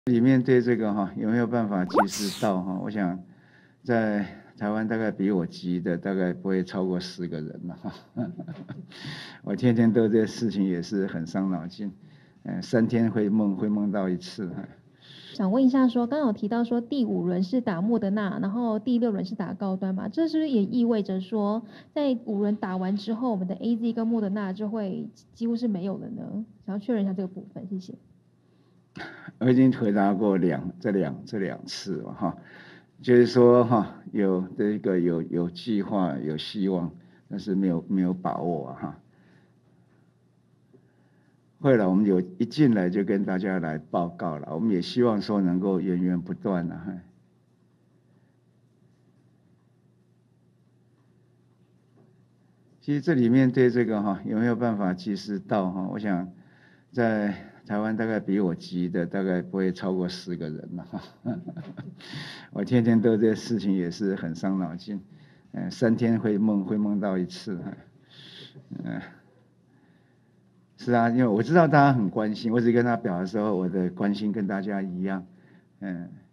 里面对这个有没有办法及时到我想在台湾大概比我急的大概不会超过10个人了我天天都这事情也是很伤脑筋，3天会梦到一次。 想问一下说，刚刚有提到说第5轮是打莫德纳，然后第6轮是打高端嘛？这是不是也意味着说，在5轮打完之后，我们的 AZ 跟莫德纳就会几乎是没有了呢？想要确认一下这个部分，谢谢。 我已经回答过这两次了就是说有这个有计划有希望，但是没有把握会了，我们一进来就跟大家来报告了，我们也希望说能够源源不断其实这里面对这个有没有办法及时到我想在台湾大概比我急的大概不会超过10个人了我天天都这事情也是很伤脑筋，3天会梦到一次是啊，因为我知道大家很关心，我只跟他表的时候，我的关心跟大家一样